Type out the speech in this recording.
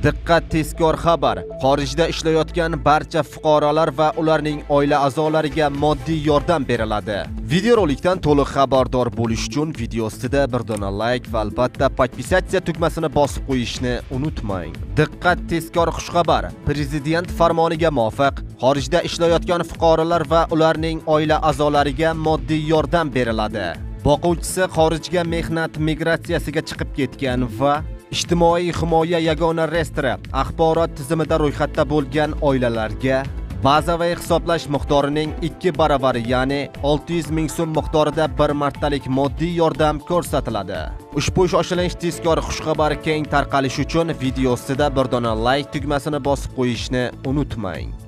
Diqqat, tezkor xabar. Xorijda ishlayotgan barcha fuqarolar va ularning oila a'zolariga moddiy yordam beriladi. Videorolikdan to'liq xabardor bo'lish uchun video ostida bir dona like va albatta podpisatsiya tugmasini bosib qo'yishni unutmang. Diqqat, tezkor xushxabar. Prezident farmoniga muvofiq xorijda ishlayotgan fuqarolar va ularning oila a'zolariga moddiy yordam beriladi. Boquvchisi xorijga mehnat migratsiyasiga chiqib ketgan va ijtimoiy himoya yagona reyestri axborot tizimida ro'yxatda bo'lgan oilalarga bazaviy hisoblash miqdorining 2 baravari, ya'ni 600 ming so'm miqdorida bir martalik moddiy yordam ko'rsatiladi. Ushbu shoshilinch tezkor xushxabar keng tarqalishi uchun video ostida bir dona like tugmasini bosib qo'yishni unutmang.